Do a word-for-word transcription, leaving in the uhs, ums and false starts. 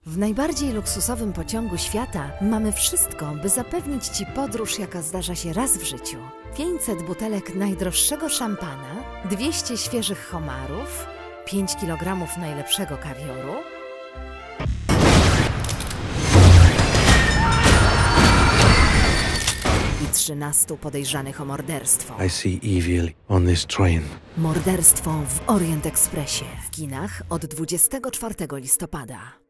W najbardziej luksusowym pociągu świata mamy wszystko, by zapewnić Ci podróż, jaka zdarza się raz w życiu. pięćset butelek najdroższego szampana, dwieście świeżych homarów, pięć kilogramów najlepszego kawioru i trzynastu podejrzanych o morderstwo. I see evil on this train. Morderstwo w Orient Expressie. W kinach od dwudziestego czwartego listopada.